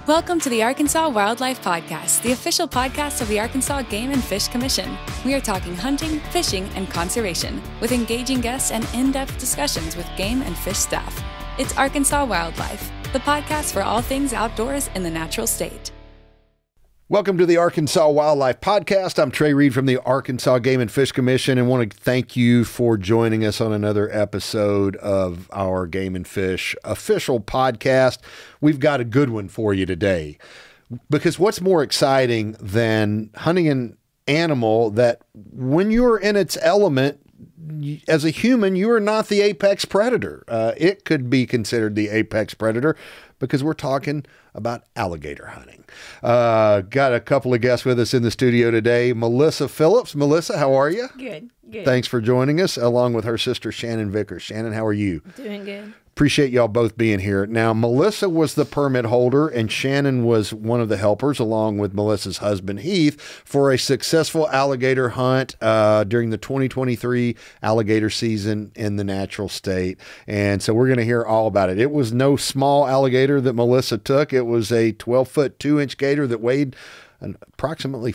Welcome to the Arkansas Wildlife Podcast, the official podcast of the Arkansas Game and Fish Commission. We are talking hunting, fishing, and conservation, with engaging guests and in-depth discussions with game and fish staff. It's Arkansas Wildlife, the podcast for all things outdoors in the natural state. Welcome to the Arkansas Wildlife Podcast. I'm Trey Reid from the Arkansas Game and Fish Commission and want to thank you for joining us on another episode of our Game and Fish official podcast. We've got a good one for you today, because what's more exciting than hunting an animal that when you're in its element, as a human, you are not the apex predator. It could be considered the apex predator because we're talking about alligator hunting. Got a couple of guests with us in the studio today. Melissa Phillips. Melissa, how are you? Good. Thanks for joining us, along with her sister, Shanon Vickers. Shanon, how are you? Doing good. Appreciate y'all both being here. Now, Melissa was the permit holder, and Shanon was one of the helpers, along with Melissa's husband, Heath, for a successful alligator hunt during the 2023 alligator season in the natural state. And so we're going to hear all about it. It was no small alligator that Melissa took. It was a 12-foot, 2-inch gator that weighed approximately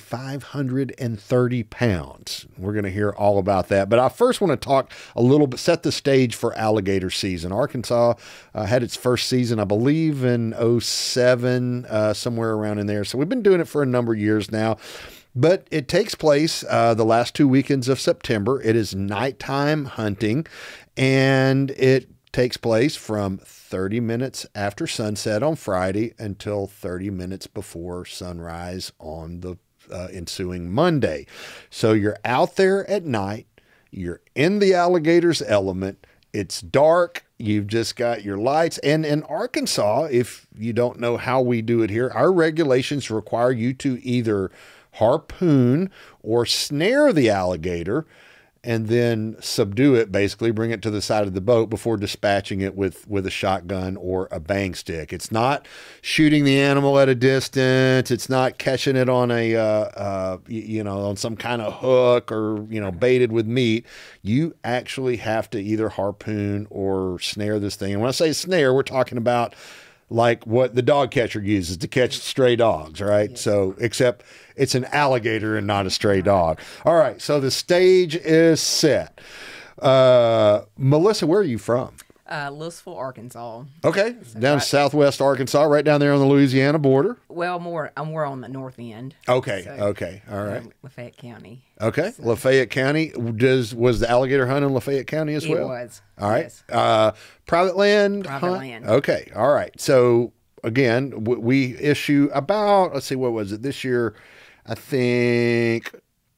530 pounds. We're going to hear all about that. But I first want to talk a little bit, set the stage for alligator season. Arkansas had its first season, I believe, in 2007, somewhere around in there. So we've been doing it for a number of years now. But it takes place the last 2 weekends of September. It is nighttime hunting, and it takes place from 30 minutes after sunset on Friday until 30 minutes before sunrise on the ensuing Monday. So you're out there at night, you're in the alligator's element, it's dark, you've just got your lights. And in Arkansas, if you don't know how we do it here, our regulations require you to either harpoon or snare the alligator and then subdue it, basically bring it to the side of the boat before dispatching it with a shotgun or a bang stick. It's not shooting the animal at a distance. It's not catching it on on some kind of hook or, baited with meat. You actually have to either harpoon or snare this thing. And when I say snare, we're talking about like what the dog catcher uses to catch stray dogs, right? Yes. So, except it's an alligator and not a stray dog. All right, so the stage is set. Melissa, where are you from? Louisville, Arkansas. Okay, down in southwest Arkansas, right down there on the Louisiana border. Well, more on the north end. Okay, so, okay, all right. Lafayette County. Okay, so. Lafayette County. Was the alligator hunt in Lafayette County as well? It was. All right. Yes. Private land? Private land. Okay, all right. So, again, we issue about, let's see, what was it? This year, I think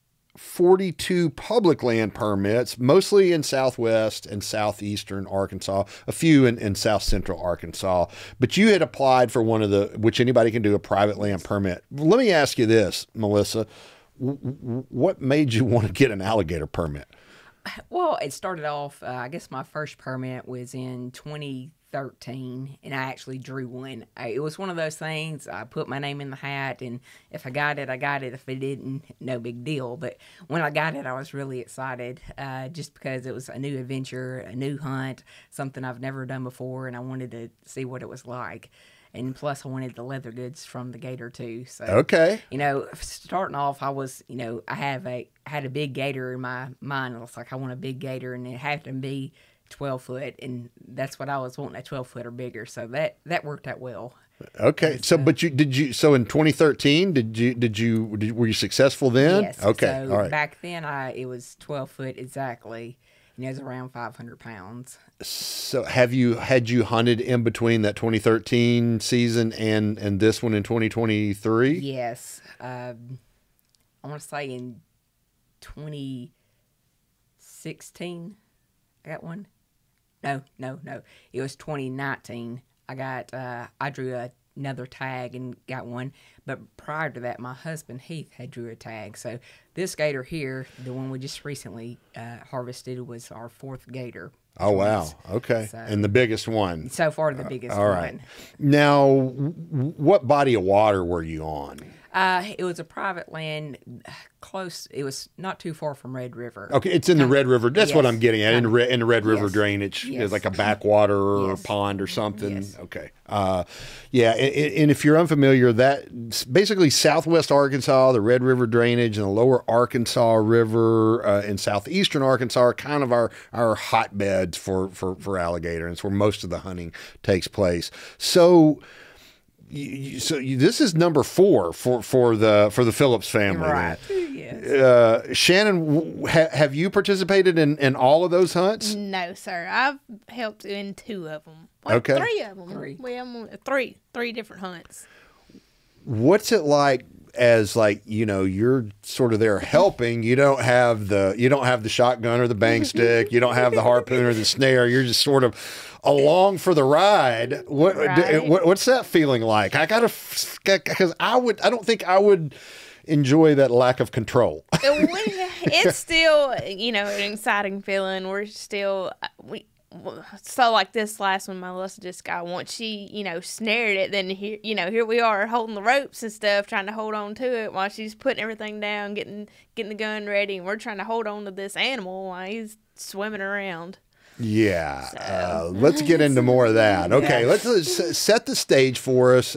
42 public land permits, mostly in southwest and southeastern Arkansas, a few in south central Arkansas. But you had applied for one of the, which anybody can do, a private land permit. Let me ask you this, Melissa. What made you want to get an alligator permit? Well, it started off, I guess my first permit was in 2013, and I actually drew one. It was one of those things, I put my name in the hat, and if I got it, I got it. If I didn't, no big deal. But when I got it, I was really excited, just because it was a new adventure, a new hunt, something I've never done before, and I wanted to see what it was like. And plus, I wanted the leather goods from the gator too. So, okay, starting off, I was, I had a big gator in my mind. I was like, I want a big gator, and it had to be 12 foot, and that's what I was wanting, a 12 foot or bigger. So that worked out well. Okay, so but so in 2013, were you successful then? Yes. Okay, so all right. Back then, it was 12 foot exactly. And it was around 500 pounds. So had you hunted in between that 2013 season and this one in 2023? Yes. I want to say in 2016 I got one. No. It was 2019. I drew another tag and got one. But prior to that, my husband Heath had drew a tag. So this gator here, the one we just recently harvested, was our fourth gator. Oh, wow. Okay. So, and the biggest one. So far, the biggest all right. Now, what body of water were you on? It was a private land close. It was not too far from Red River. Okay, it's in the Red River. That's what I'm getting at. In the Red River Yes. drainage, Yes. like a backwater or Yes. a pond or something. Yes. Okay. Yeah, and if you're unfamiliar, that's basically southwest Arkansas, the Red River drainage, and the lower Arkansas River in southeastern Arkansas are kind of our hotbeds for alligator, and it's where most of the hunting takes place. So. This is number 4 for the Phillips family. Right. Then. Yes. Shannon, have you participated in all of those hunts? No, sir. I've helped in 2 of them. Okay. 3 of them. Three. Well, I'm on 3 different hunts. What's it like as you're sort of there helping? You don't have the shotgun or the bang stick. You don't have the harpoon or the snare. You're just sort of along for the ride. What's that feeling like? Because I don't think I would enjoy that lack of control. It's still, an exciting feeling. We're still, so like this last one, Melissa just got, once she, snared it, then here we are holding the ropes and stuff, trying to hold on to it while she's putting everything down, getting the gun ready, and we're trying to hold on to this animal while he's swimming around. Yeah, So. let's get into more of that. Okay, Yeah. let's set the stage for us.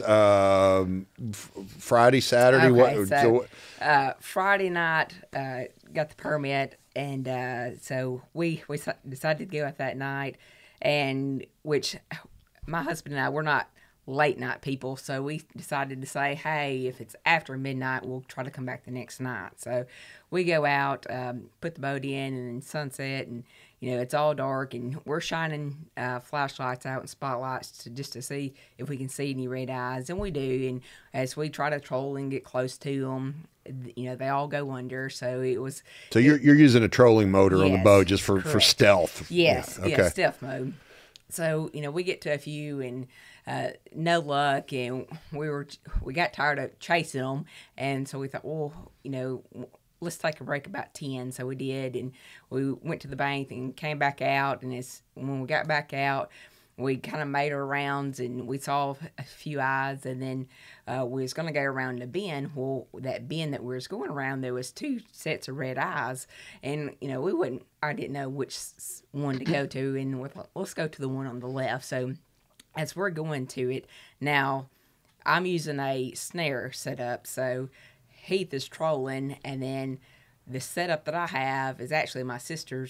Friday, Saturday. Okay, Friday night, got the permit, and so we decided to go out that night, and which my husband and I, we're not late night people, so we decided to say, hey, if it's after midnight, we'll try to come back the next night. So we go out, put the boat in, and then sunset, and it's all dark, and we're shining flashlights out and spotlights to see if we can see any red eyes, and we do. And as we try to troll and get close to them, they all go under. So it was. So you're using a trolling motor on the Yes, we just for correct. stealth. Yes, Yeah, okay. yes, stealth mode. So we get to a few and no luck, and we got tired of chasing them, and so we thought, well, let's take a break about 10. So we did, and we went to the bank and came back out. And when we got back out, we kind of made our rounds, and we saw a few eyes. And then we was going to go around the bend. Well, that bend that we was going around, there was 2 sets of red eyes. And, I didn't know which one to go to. And we thought, let's go to the one on the left. So as we're going to it, now I'm using a snare setup. So Heath is trolling, and then the setup that I have is actually my sister's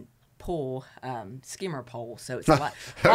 skimmer pole. So it's light. So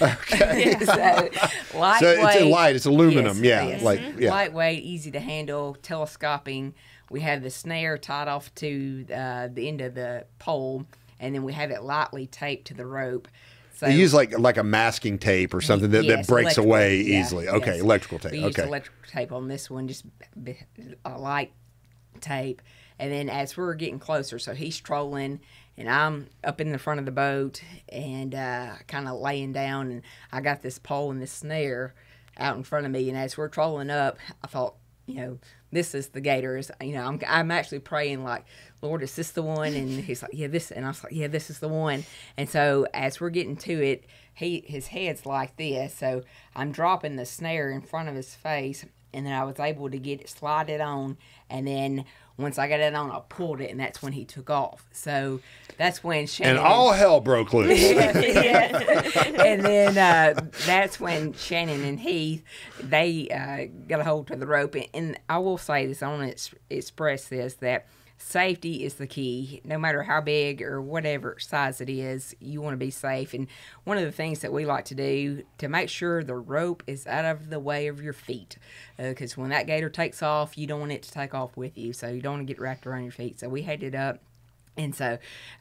lightweight. So it's light. It's aluminum. Yes, yeah, yes. yeah. Lightweight, easy to handle, telescoping. We have the snare tied off to the end of the pole, and then we have it lightly taped to the rope. So They use like a masking tape or something that yes, breaks electrical, away yeah, easily. Okay, yes. electrical tape. We used Okay. electrical tape on this one, just a light tape. And then as we're getting closer, so he's trolling, and I'm up in the front of the boat and kind of laying down, and I got this pole and this snare out in front of me. And as we're trolling up, I thought, this is the gators. I'm actually praying like, Lord, is this the one? And he's like, yeah, this. And I was like, yeah, this is the one. And so as we're getting to it, his head's like this. So I'm dropping the snare in front of his face, and then I was able to get it slide on. And then once I got it on, I pulled it, and that's when he took off. So that's when Shannon. And all hell broke loose. And then that's when Shannon and Heath, they got a hold to the rope. And I will say this, I want to express this, that safety is the key. No matter how big or whatever size it is, you want to be safe. And one of the things that we like to do to make sure the rope is out of the way of your feet, because when that gator takes off, you don't want it to take off with you. So you don't want to get wrapped around your feet. So we had it up. And so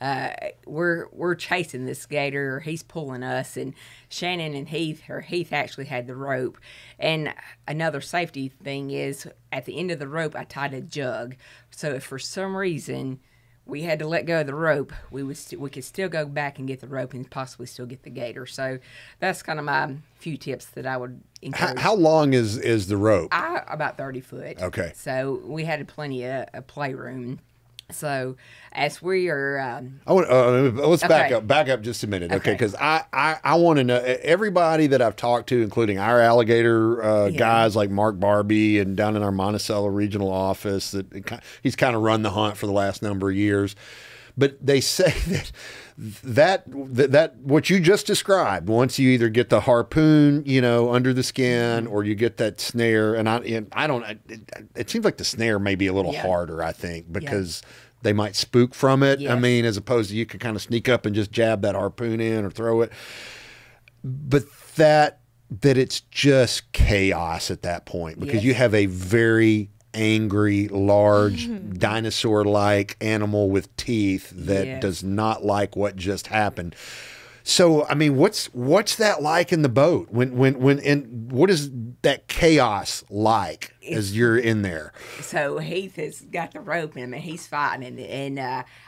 we're chasing this gator. He's pulling us, and Shannon and Heath actually had the rope. And another safety thing is at the end of the rope, I tied a jug. So if for some reason we had to let go of the rope, we could still go back and get the rope and possibly still get the gator. So that's kind of my few tips that I would encourage. How long is the rope? About 30 foot. Okay. So we had plenty of playroom. So as we are, let's Okay. back up just a minute, okay? Okay. Because I want to know everybody that I've talked to, including our alligator guys like Mark Barbie and down in our Monticello regional office, he's kind of run the hunt for the last number of years. But they say that what you just described, once you either get the harpoon, under the skin, or you get that snare, and I don't. It seems like the snare may be a little harder, I think, because they might spook from it. Yes. I mean, as opposed to you could kind of sneak up and just jab that harpoon in or throw it. But that it's just chaos at that point, because you have a very angry, large, dinosaur-like animal with teeth that does not like what just happened. So, I mean, what's that like in the boat? And what is that chaos like as you're in there? so Heath has got the rope and he's fighting, and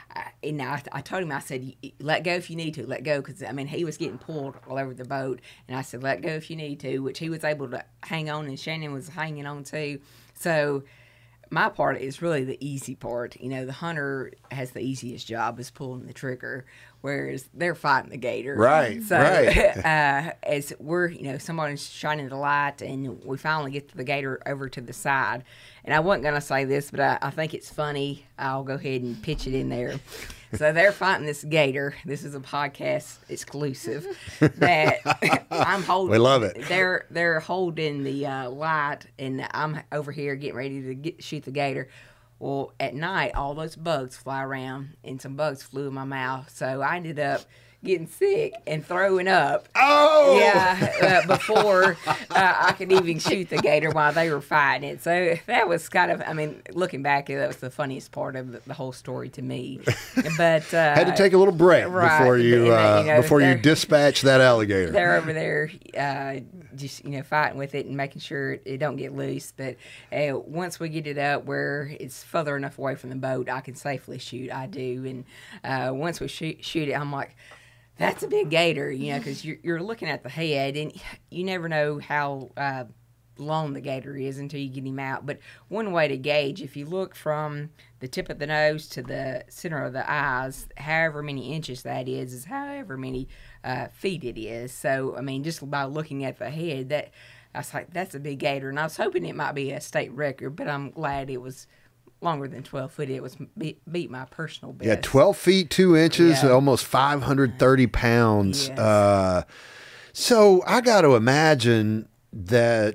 I told him, I said, let go if you need to, let go, because he was getting pulled all over the boat, and I said, let go if you need to, which he was able to hang on, and Shanon was hanging on too. So my part is really the easy part. The hunter has the easiest job, is pulling the trigger, whereas they're fighting the gator. Right, So, right. as we're, somebody's shining the light, and we finally get the gator over to the side. And I wasn't going to say this, but I think it's funny. I'll go ahead and pitch it in there. So they're fighting this gator. This is a podcast exclusive that I'm holding. We love it. They're holding the light, and I'm over here getting ready to shoot the gator. Well, at night, all those bugs fly around, and some bugs flew in my mouth. So I ended up getting sick and throwing up. Oh! Yeah, before I could even shoot the gator while they were fighting it. So that was kind of, looking back, that was the funniest part of the whole story to me. But had to take a little break right, before you before you they're- dispatch that alligator. They're over there just, fighting with it and making sure it don't get loose. But once we get it up where it's further enough away from the boat, I can safely shoot. I do. And once we shoot it, I'm like, that's a big gator, because you're looking at the head, and you never know how long the gator is until you get him out. But one way to gauge, if you look from the tip of the nose to the center of the eyes, however many inches that is however many feet it is. So, just by looking at the head, I was like, that's a big gator. And I was hoping it might be a state record, but I'm glad it was longer than 12 foot. It was beat my personal best. Yeah, 12 feet, 2 inches, Yeah. almost 530 pounds. Yes. So I got to imagine that.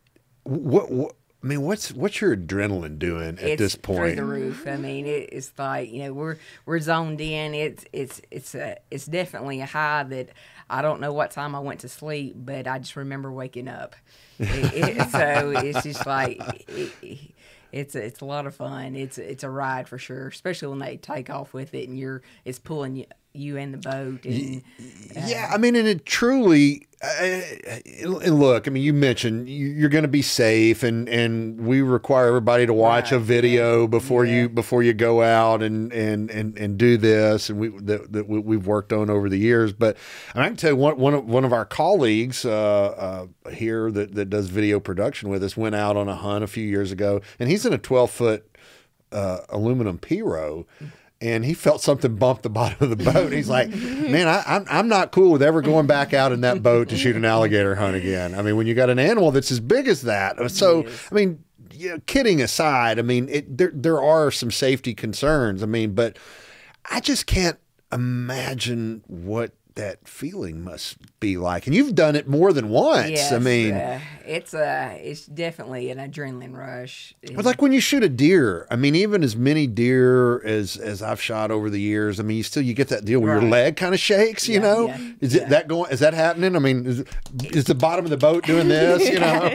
What's your adrenaline doing at this point? Through the roof. It's like, we're zoned in. It's definitely a high that I don't know what time I went to sleep, but I just remember waking up. So it's just like. It's a lot of fun. It's a ride for sure, especially when they take off with it and it's pulling you in the boat. And, and it truly. And look, you mentioned you're going to be safe, and we require everybody to watch a video before you go out and do this, and we've worked on over the years. But I can tell you one of our colleagues here that does video production with us went out on a hunt a few years ago, and he's in a 12-foot aluminum P-row. And he felt something bump the bottom of the boat. He's like, man, I'm not cool with ever going back out in that boat to shoot an alligator hunt again. When you got an animal that's as big as that. So, kidding aside, there are some safety concerns. But I just can't imagine what that feeling must be like. And you've done it more than once. Yes, it's definitely an adrenaline rush. But like when you shoot a deer, even as many deer as I've shot over the years, you get that deal where your leg kind of shakes, you know? Yeah. Is that happening? Is the bottom of the boat doing this,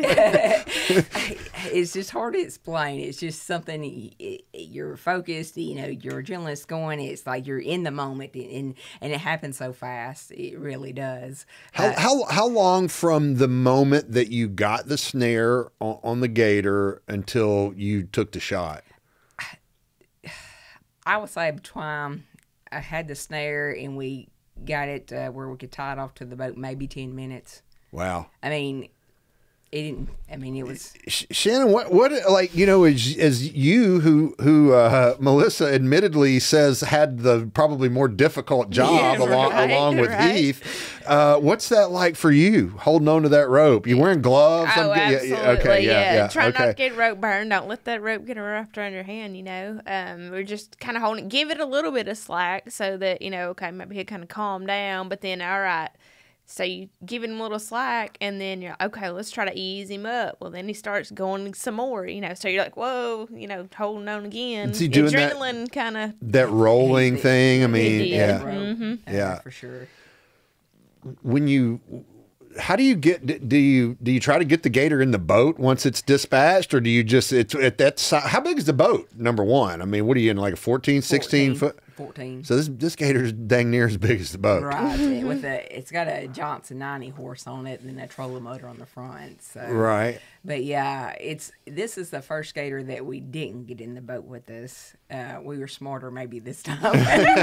It's just hard to explain. It's just something you're focused, your adrenaline's going. It's like you're in the moment, and it happens so fast. It really does. How long from the moment that you got the snare on the gator until you took the shot? I would say between I had the snare and we got it where we could tie it off to the boat, maybe 10 minutes. Wow. it didn't. I mean, it was. Shanon, what like, you know, as you who Melissa admittedly says had the probably more difficult job along with Heath. What's that like for you holding on to that rope? You wearing gloves? Oh, absolutely. Okay, yeah. Try not to get rope burn. Don't let that rope get wrapped around your hand, you know. We're just kind of holding it. Give it a little bit of slack so that, you know, okay, maybe he'll kind of calm down. But then, all right. So you give him a little slack, and then you're like, okay, let's try to ease him up. Well, then he starts going some more, you know. So you're like, whoa, you know, holding on again. Is he doing adrenaline kind of that rolling thing? I mean, Yeah, yeah, for sure. When you, how do you get? Do you try to get the gator in the boat once it's dispatched, or do you just it's at that size? How big is the boat? Number one, I mean, what are you in, like a 14, 16 foot? 14. So this gator's dang near as big as the boat. Right. It's got a Johnson 90 horse on it and then a trolling motor on the front. So. Right. But yeah, this is the first gator that we didn't get in the boat with us. We were smarter maybe this time.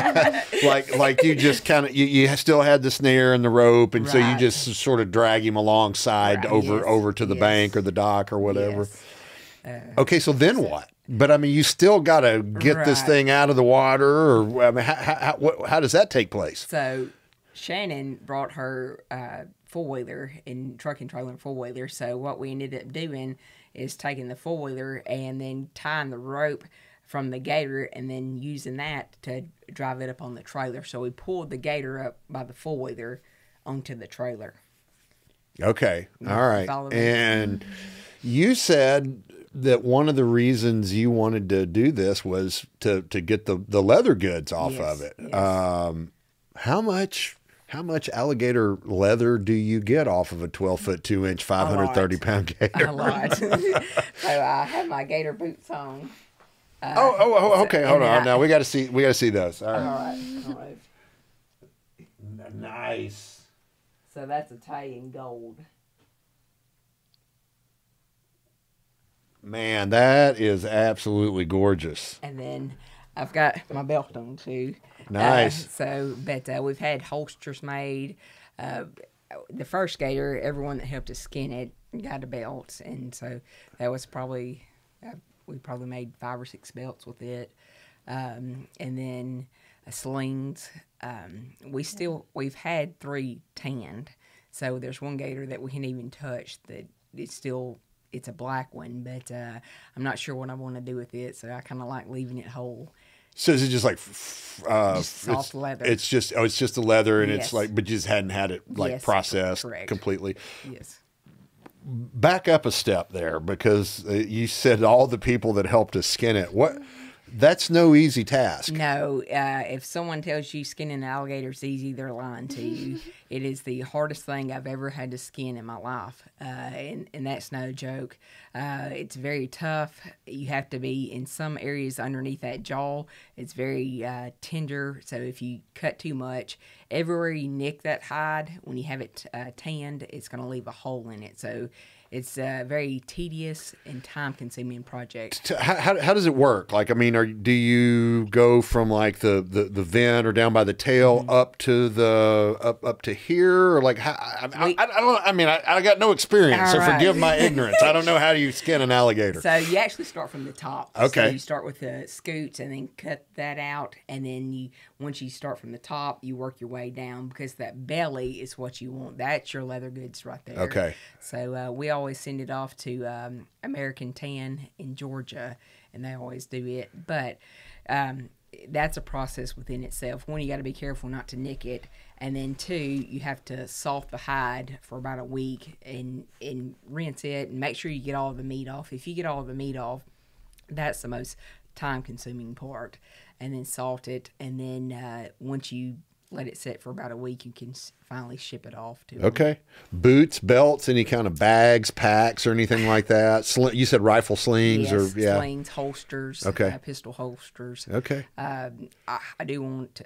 like you just kind of you still had the snare and the rope, and so you Right. just sort of drag him alongside Right. over to the bank or the dock or whatever. Yes. Okay, so then what? But I mean, you still got to get this Right. thing out of the water, or I mean, how does that take place? So Shanon brought her four-wheeler and truck and trailer and four-wheeler. So what we ended up doing is taking the four-wheeler and then tying the rope from the gator and then using that to drive it up on the trailer. So we pulled the gator up by the four-wheeler onto the trailer. Okay, all right. Follow me. And you said that one of the reasons you wanted to do this was to get the leather goods off Yes, of it. yes. How much alligator leather do you get off of a 12-foot 2-inch 530-pound gator? A lot. So I have my gator boots on. Okay. Hold on. Now we got to see those. All right. All right. Nice. So that's a tie in gold. Man, that is absolutely gorgeous. And then I've got my belt on too. Nice. But we've had holsters made. The first gator, everyone that helped us skin it got a belt, and so that was probably we probably made 5 or 6 belts with it. And then slings. We've had 3 tanned. So there's one gator that we can't even touch that it's a black one, but I'm not sure what I want to do with it, so I kind of like leaving it whole. So is it just like soft leather? It's just the leather, and Yes. it's like, but you just hadn't had it like Yes, processed correct. completely. Yes. Back up a step there, because you said all the people that helped us skin it. That's no easy task. No, if someone tells you skinning an alligator is easy, they're lying to you. It is the hardest thing I've ever had to skin in my life, and that's no joke. It's very tough. You have to be in some areas underneath that jaw. It's very tender, so if you cut too much, everywhere you nick that hide, when you have it tanned, it's going to leave a hole in it. So it's a very tedious and time-consuming project. How does it work? Like, I mean, do you go from like the vent or down by the tail up to up to here, or like I don't? I mean, I got no experience, so All right. forgive my ignorance. I don't know how do you skin an alligator. So you actually start from the top. Okay. So you start with the scoots and then cut that out, and then once you start from the top, you work your way down, because that belly is what you want. That's your leather goods right there. Okay. So we always send it off to American Tan in Georgia, and they always do it. But that's a process within itself. One, you got to be careful not to nick it, and then 2, you have to salt the hide for about a week and rinse it and make sure you get all the meat off. If you get all the meat off, that's the most time-consuming part. And then salt it, and then once you let it sit for about a week, you can finally ship it off to them. Okay. Boots, belts, any kind of bags, packs, or anything like that? You said rifle slings, Yes, slings, holsters, Okay. Pistol holsters. Okay. I do want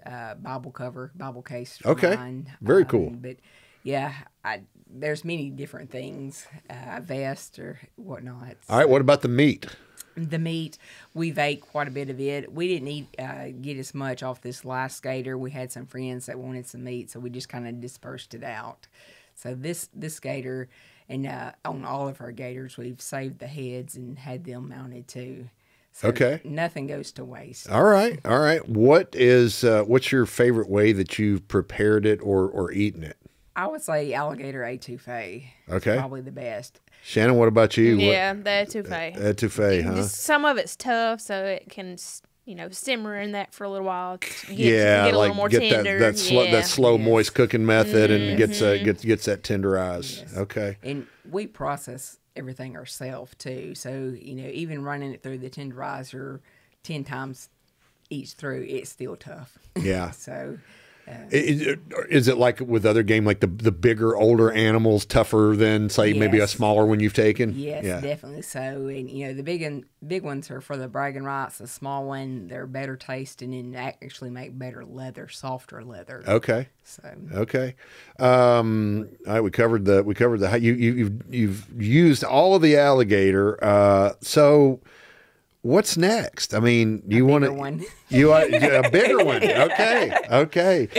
Bible case for Okay. mine. Very cool. But yeah, there's many different things, vest or whatnot. All right. What about the meat? The meat, we've ate quite a bit of it. We didn't get as much off this last gator. We had some friends that wanted some meat, so we just kind of dispersed it out. So this gator And on all of our gators, we've saved the heads and had them mounted too. So Okay. nothing goes to waste. All right. All right. What's your favorite way that you've prepared it or eaten it? I would say alligator etouffee. Okay. Is probably the best. Shannon, what about you? Yeah, the etouffee. Etouffee, huh? Just some of it's tough, so it can, simmer in that for a little while. Yeah, get a like little more get tender. that slow Yes. moist cooking method and gets that tenderized. Yes. Okay. And we process everything ourselves too. So, even running it through the tenderizer 10 times each through, it's still tough. Yeah. So, Is it like with other game, like the bigger, older animals tougher than say maybe a Yes. smaller one you've taken? yes, Yeah. definitely so. And, the big ones are for the bragging rights. The small one, they're better tasting and actually make better leather, softer leather. Okay. So, Okay. All right. We covered the you've used all of the alligator. So what's next? I mean, do you want to one. you are a bigger one? Okay. Okay.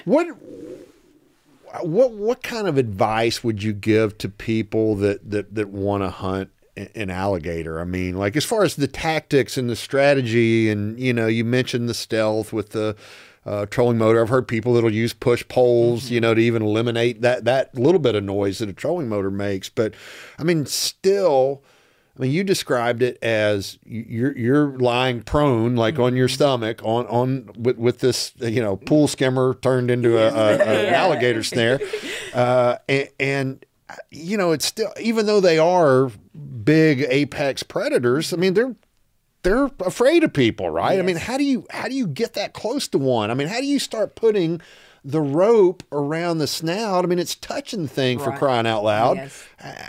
What kind of advice would you give to people that want to hunt an alligator? I mean, like as far as the tactics and the strategy, and you mentioned the stealth with the trolling motor. I've heard people that'll use push poles, to even eliminate that little bit of noise that a trolling motor makes. But I mean, still. I mean, you described it as you're lying prone, like on your stomach, with this pool skimmer turned into an alligator snare, and it's still, even though they are big apex predators. I mean, they're afraid of people, right? Yes. I mean, how do you get that close to one? I mean, how do you start putting the rope around the snout? I mean, it's touching the thing for Right. crying out loud. Yes.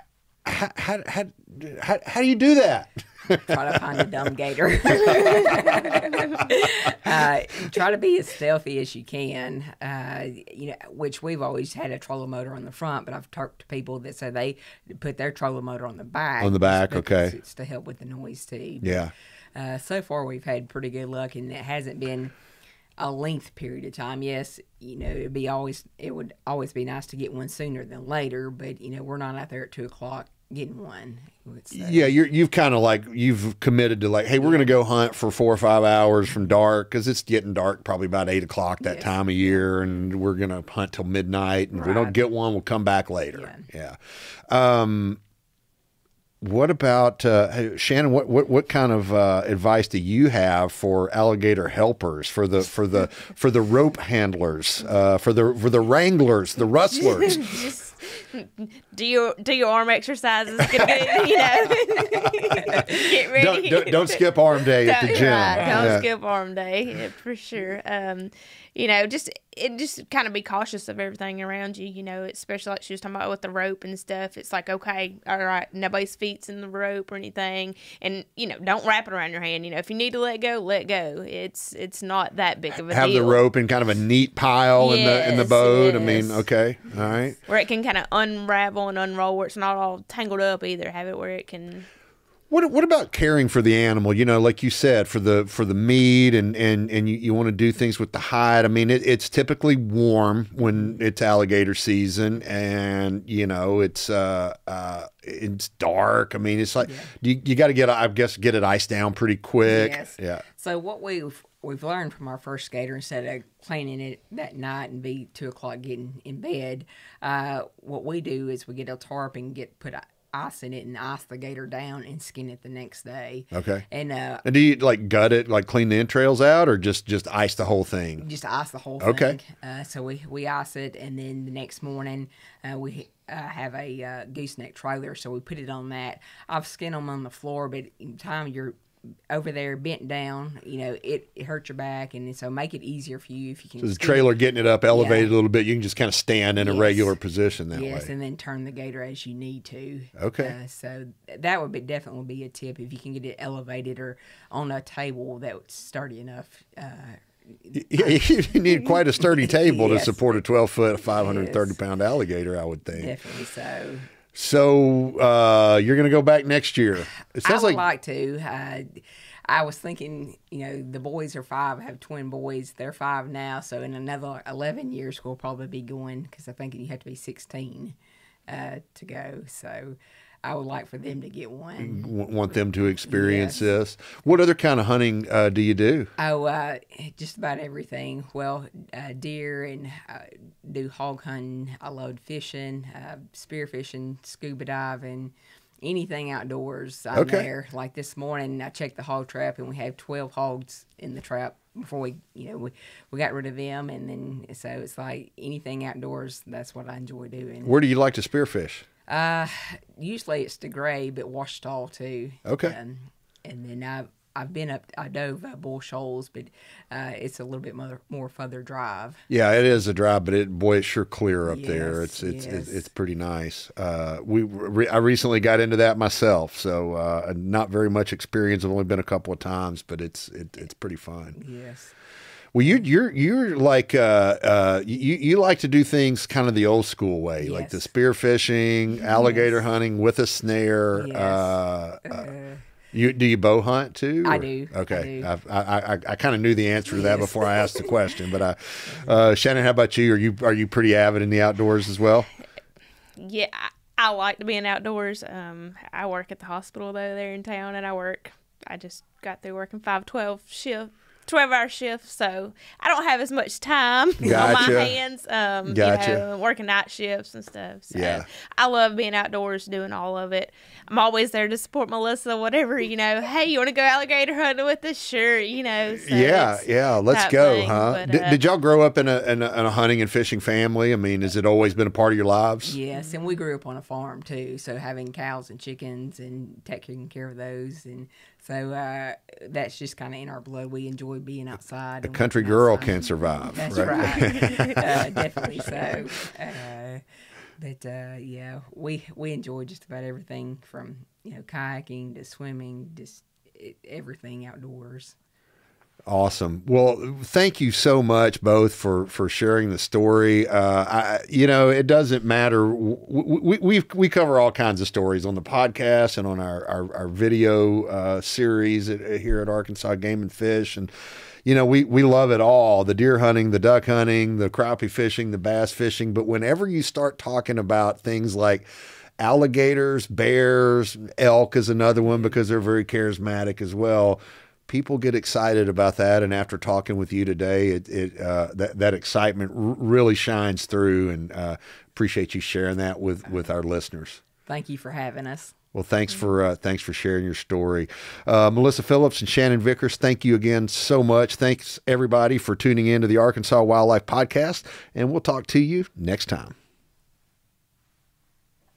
How do you do that? Try to find a dumb gator. Try to be as stealthy as you can. Which we've always had a trolling motor on the front, but I've talked to people that say they put their trolling motor on the back. On the back, because okay. It's to help with the noise too. Yeah. So far we've had pretty good luck, and it hasn't been a length period of time. Yes, it would always be nice to get one sooner than later, but we're not out there at 2:00 getting one. Yeah, you've committed to like, hey, we're going to go hunt for 4 or 5 hours from dark, because it's getting dark probably about 8:00 that Yes. time of year, and we're going to hunt till midnight. And if we don't Right. get one, we'll come back later. Yeah. What about hey, Shannon? What kind of advice do you have for alligator helpers, for the rope handlers, for the wranglers, the rustlers? Just do your arm exercises. Get ready. Don't skip arm day at the gym. Right, don't Yeah. skip arm day, yeah, for sure. Just kind of be cautious of everything around you. Especially like she was talking about with the rope and stuff. It's like, okay, all right, nobody's feet's in the rope or anything, and don't wrap it around your hand. If you need to let go, let go. It's not that big of a Have deal. the rope in kind of a neat pile in the Yes, boat. I yes. mean, okay, all right. Where it can kind of unravel and unroll, where it's not all tangled up either. Have it where it can. What about caring for the animal? Like you said, for the meat, and you want to do things with the hide. I mean, it's typically warm when it's alligator season, and it's dark. I mean, it's like you got to get it iced down pretty quick. Yes. Yeah. So what we've learned from our first gator, instead of cleaning it that night and be 2:00 getting in bed, what we do is we get a tarp and put ice in it and ice the gator down and skin it the next day. Okay. And do you like gut it, like clean the entrails out, or just ice the whole thing? just ice the whole thing. Okay. So we ice it, and then the next morning we have a gooseneck trailer, so we put it on that. I've skinned them on the floor, but in time you're over there bent down, it hurts your back, and so make it easier for you if you can. So the skin trailer getting it up elevated Yeah. a little bit, you can just kind of stand in a Yes. regular position that Yes, way. and then turn the gator as you need to. Okay. So that would definitely be a tip, if you can get it elevated or on a table that's sturdy enough. Yeah, you need quite a sturdy table to Yes. support a 12-foot, 530-pound alligator, I would think. Definitely so. So you're going to go back next year. It I sounds would like like to. I was thinking, the boys are 5. I have twin boys. They're 5 now. So in another 11 years, we'll probably be going, because I think you have to be 16 to go. So I would like for them to get one. Want them to experience Yes. this. What other kind of hunting do you do? Oh, just about everything. Well, deer and do hog hunting. I love fishing, spear fishing, scuba diving, anything outdoors. I'm Okay. there. Like this morning, I checked the hog trap, and we had 12 hogs in the trap before we got rid of them. And then so it's like anything outdoors. That's what I enjoy doing. Where do you like to spearfish? Usually it's the gray, but Washita too. Okay. And then I dove Bull Shoals, but it's a little bit more further drive. Yeah, it is a drive, but it's sure clear up there. Yes, It's pretty nice. I recently got into that myself, so not very much experience. I've only been a couple of times, but it's pretty fun. Yes. Well, you're like you like to do things kind of the old school way, like the Yes. spear fishing, alligator hunting with a snare. Yes. Do you bow hunt too? I or- do. Okay, I do. I kind of knew the answer to that Yes. before I asked the question, but Shannon, how about you? Are you pretty avid in the outdoors as well? Yeah, I like to be in outdoors. I work at the hospital though there in town, and I just got through working 12-hour shift, so I don't have as much time on my Gotcha. hands. Gotcha. Working night shifts and stuff. So Yeah. I love being outdoors, doing all of it. I'm always there to support Melissa, whatever, hey, you want to go alligator hunting with us? Sure, so Yeah. Let's that go, thing, huh? but, Did y'all grow up in a hunting and fishing family? I mean, has it always been a part of your lives? Yes, and we grew up on a farm too, so having cows and chickens and taking care of those, and so that's just kind of in our blood. We enjoy being outside. A country girl can survive. That's right. definitely so. Yeah, we enjoy just about everything from kayaking to swimming, just everything outdoors. Awesome. Well, thank you so much both for sharing the story. It doesn't matter. We cover all kinds of stories on the podcast and on our video series here at Arkansas Game and Fish. And, we love it all, the deer hunting, the duck hunting, the crappie fishing, the bass fishing. But whenever you start talking about things like alligators, bears, elk is another one because they're very charismatic as well, people get excited about that, and after talking with you today, that excitement really shines through, and appreciate you sharing that with our listeners. Thank you for having us. Well, thanks for sharing your story. Melissa Phillips and Shanon Vickers, thank you again so much. Thanks, everybody, for tuning in to the Arkansas Wildlife Podcast, and we'll talk to you next time.